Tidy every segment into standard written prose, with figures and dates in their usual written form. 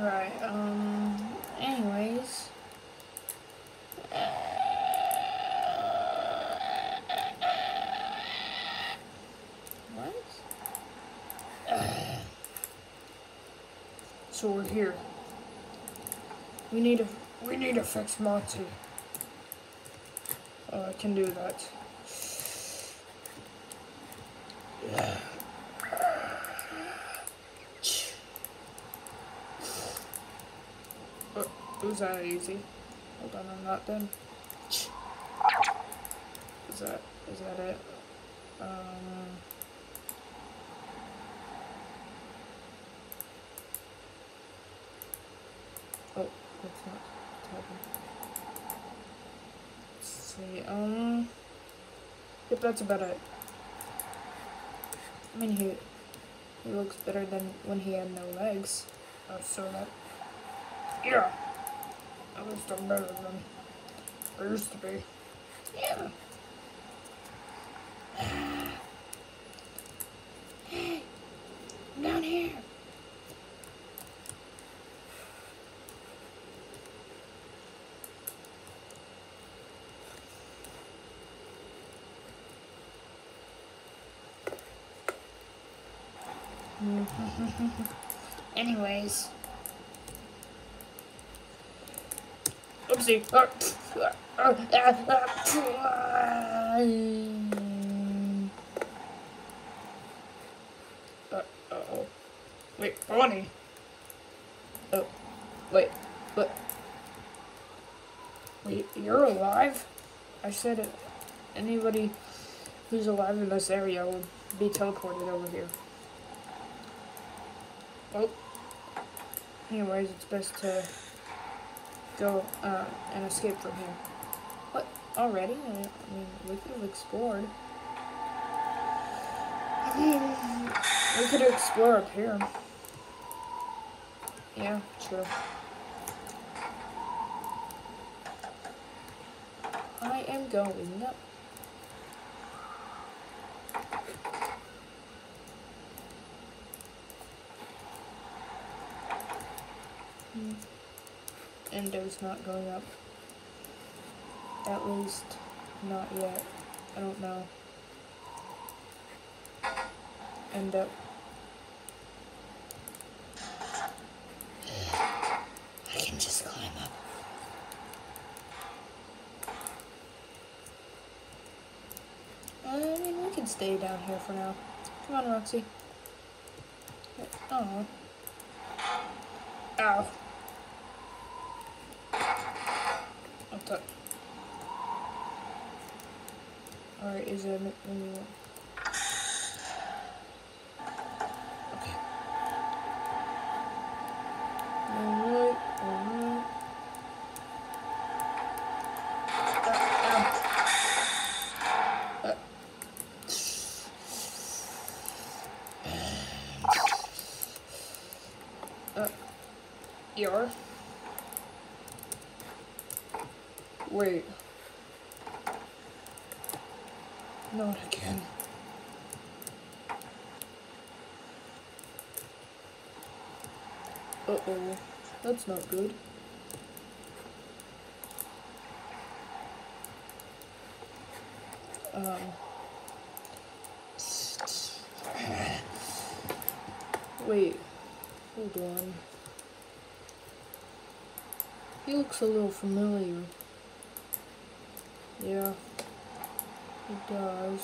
Right, anyways. What? So we're here. We need to fix Monty. I can do that. Was that easy? Hold on, I'm not done. Is that it? Oh, that's not typing. Let's see, yep, that's about it. I mean, he looks better than when he had no legs. So that, yeah, at least I'm better than I used to be. Yeah. Hey, I'm down here. Anyways. Oopsie. Uh-oh. Wait, Bonnie. Oh, wait, what? Wait, you're alive? I said it. Anybody who's alive in this area will be teleported over here. Well, anyways, it's best to go and escape from here. What? Already? I mean, we could have explored. We could explore up here. Yeah, true. I am going up. Endo's not going up. At least, not yet. I don't know. Endo. I can just climb up. I mean, we can stay down here for now. Come on, Roxy. Oh. Ow. What's up? Alright, is there anyone? Okay. Alright, alright. You're? Wait. Not again. Uh-oh. That's not good. Wait. Hold on. He looks a little familiar. Yeah. He does.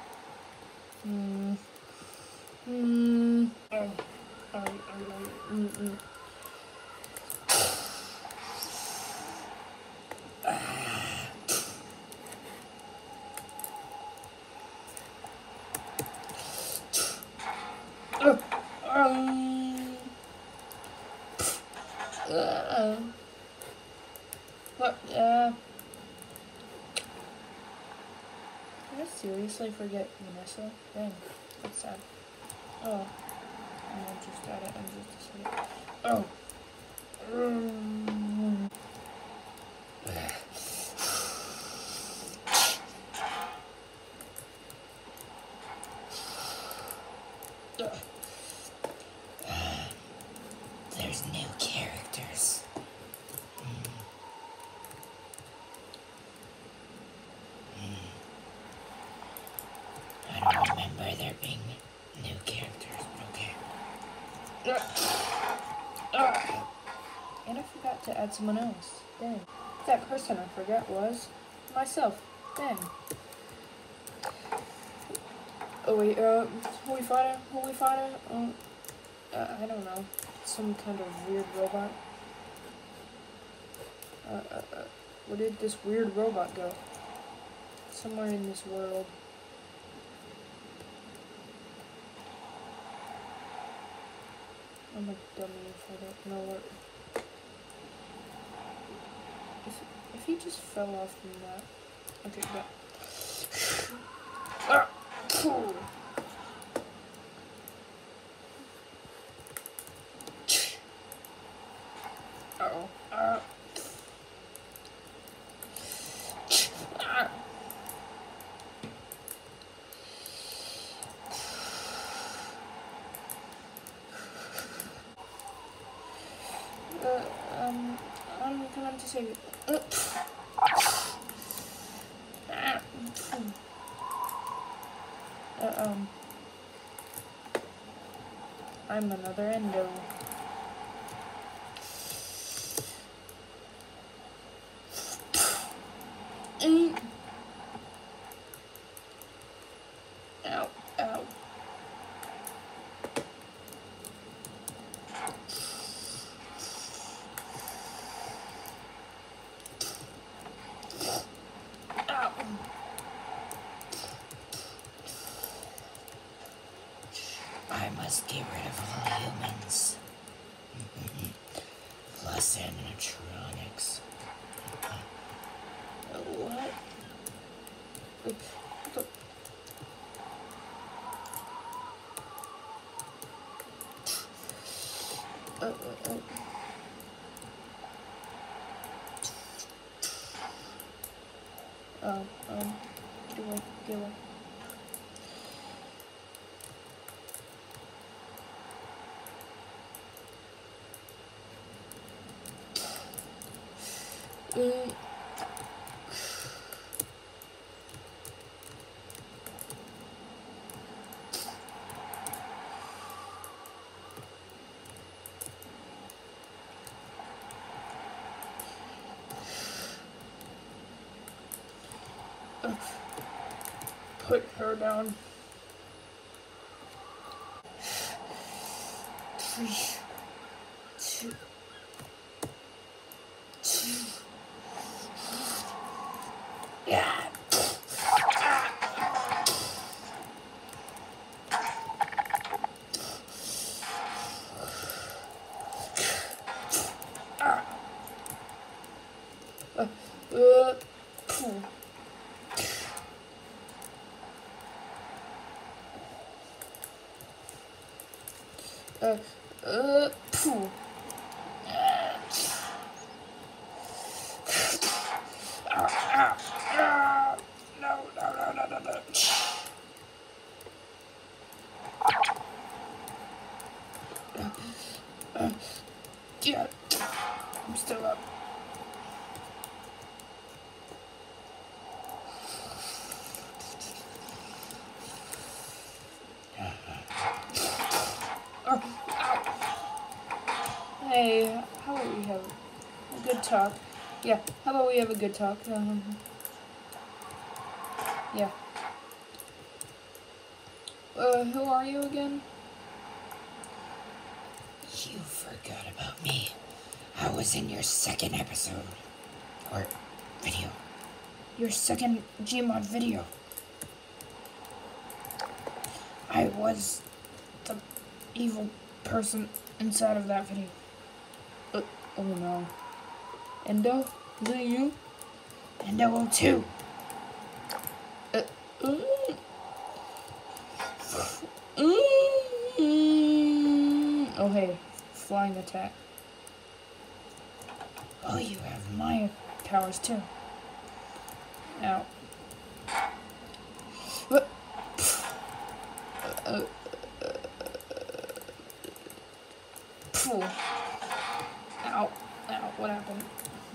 What? Did I seriously forget Vanessa? Dang, that's sad. Oh, I'm just at it. I'm just a second. Oh. There's new characters. I don't remember there being new characters, but okay. And I forgot to add someone else. Dang. That person I forgot was myself. Dang. Oh wait, who we fighting? I don't know. Some kind of weird robot. Where did this weird robot go? Somewhere in this world. I'm a dummy if I don't know what. If he just fell off from that. Okay, go. Uh-oh. I'm coming to save you. I'm another endo. Ow, ow. I must get rid of all humans. Plus animatronics. What? Get away. Put her down. 3, 2, 2. Yeah. Phew. No. Yeah, I'm still up. Hey, how about we have a good talk? Yeah, how about we have a good talk? Yeah. Who are you again? You forgot about me. I was in your second episode. Or video. Your second Gmod video. I was the evil person inside of that video. Oh no. Endo? Is it you? Endo 02. Oh hey, flying attack. Oh, you have My powers too. Ow. What? What happened?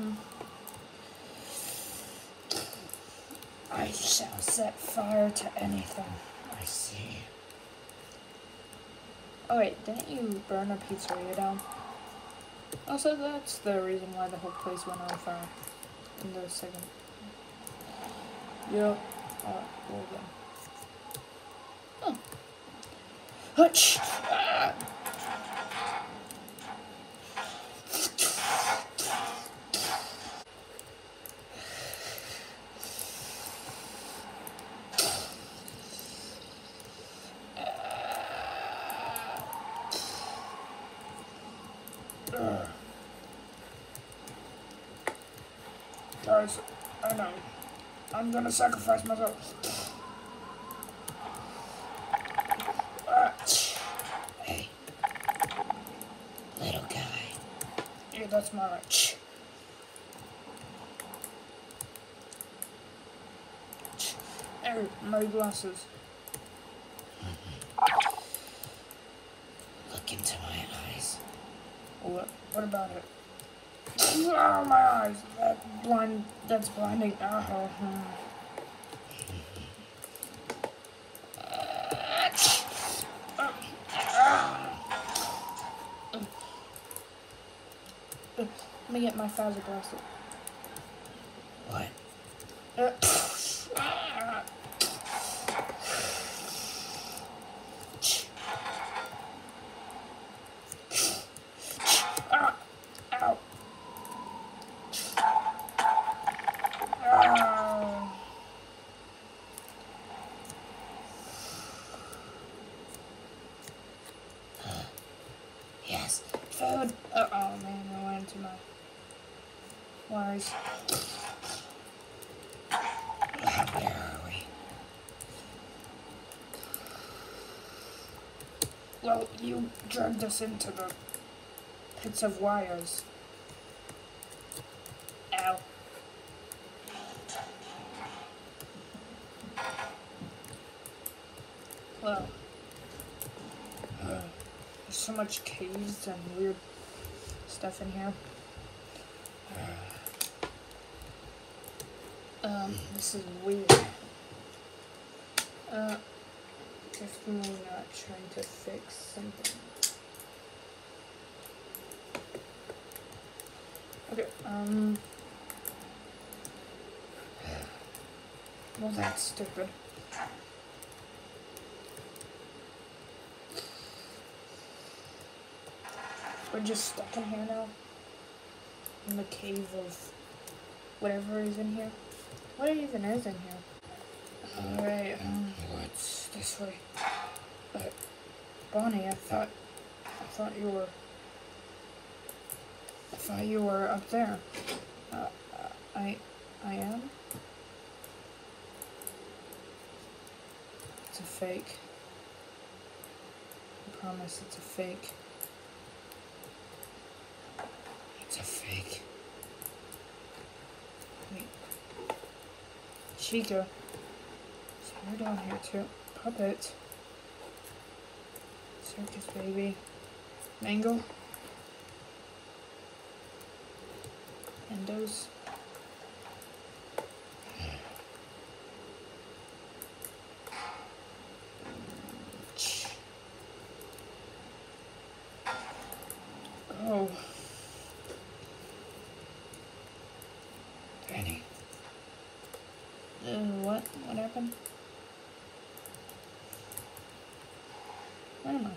I shall set fire to anything. I see. Oh wait, didn't you burn a pizzeria down? Also, that's the reason why the whole place went on fire. In the second. Yep. Alright, well then. Oh. Hutch! Ah. Guys, I know. I'm gonna sacrifice myself. Hey, little guy. Yeah, that's my right. Hey, my glasses. Look into my eyes. What about it? Oh, my eyes. That's blinding. Oh. Let me get my Pfizer glasses. What? Ow. Yes. Food. Oh man, I went into my wires. Where are we? Well, you dragged us into the pits of wires. Ow. Well, there's so much caves and weird stuff in here. This is weird. Definitely not trying to fix something. Okay, well, that's stupid. We're just stuck in here now. In the cave of whatever is in here. What even is in here? Alright, What's this way. But, Bonnie, I thought you were up there. I am? It's a fake. I promise it's a fake. It's a fake. Wait. Chica. So you're down here too. Puppet. Circus baby. Mango. Endos. Oh. Penny. What? What happened? Where am I?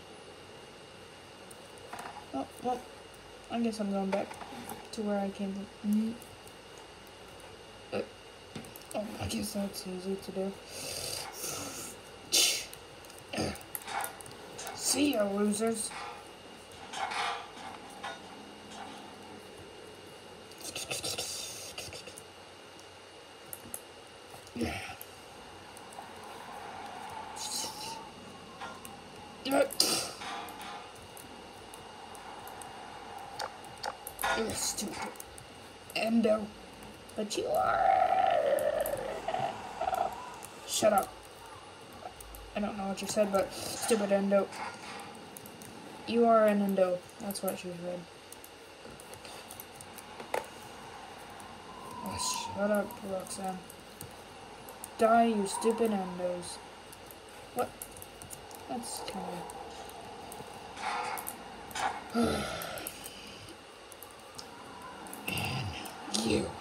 Oh, well, I guess I'm going back to where I came from. Oh, I guess that's easy to do. See ya, losers. You're stupid. Endo. But you are... Shut up. I don't know what you said, but stupid Endo. You are an Endo. That's what she read. Shut up, Roxanne. Die, you stupid endos. What? That's kind of... And you.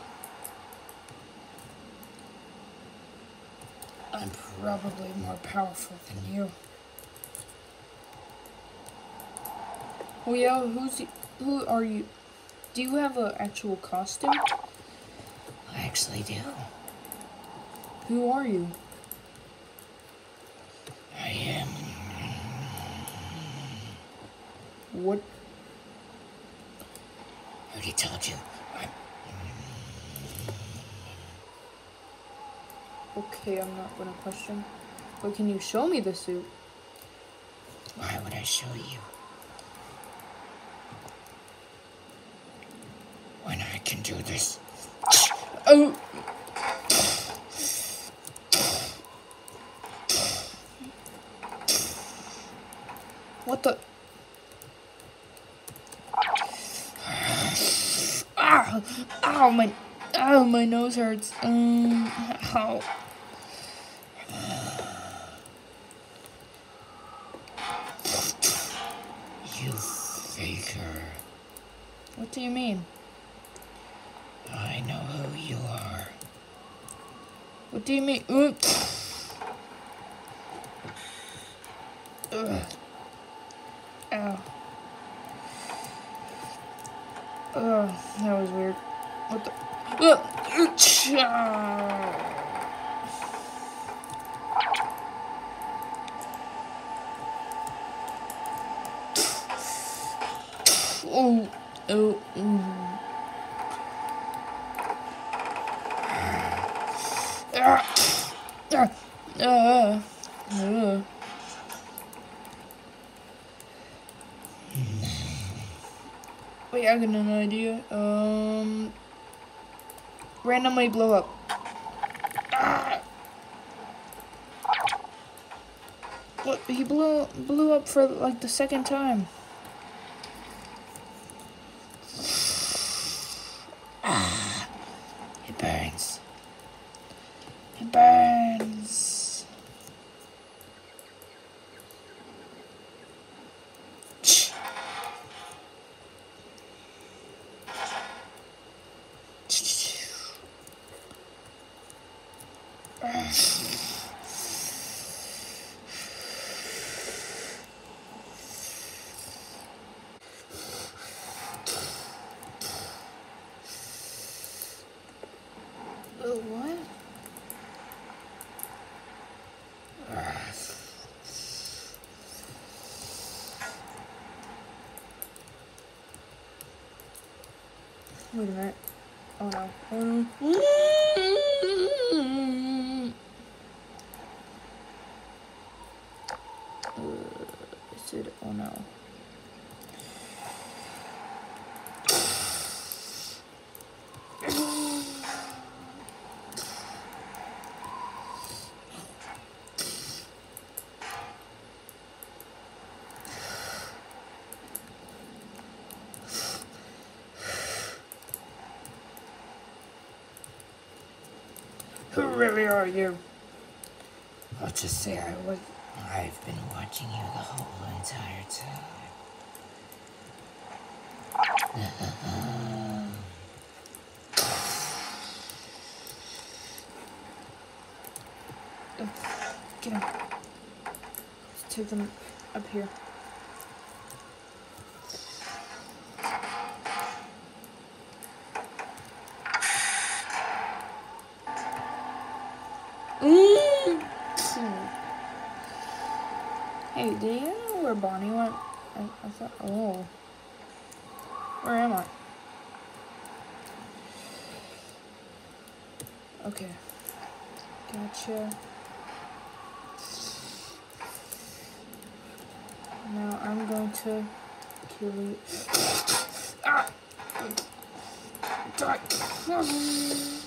I'm probably more powerful than you. Oh yeah, who are you? Do you have an actual costume? I actually do. Who are you? I am. What? I already told you. Okay, I'm not gonna question. But can you show me the suit? Why would I show you? When I can do this. Oh! What the? Ah! Ow, my nose hurts. Ow. You faker. What do you mean? I know who you are. What do you mean? Ugh. Ow. Ugh, that was weird. What the? Oh, oh, Wait, I got an idea. Randomly blow up. What? He blew up for like the second time. It burns. It burns. What? Wait a minute. Oh no. Oh no. Is it? Oh no. Who really are you? I'll just say I've been watching you the whole entire time. Get him. Let's take them up here. Hey, do you know where Bonnie went? I thought, oh. Where am I? Okay. Gotcha. Now I'm going to kill you. Ah! Die!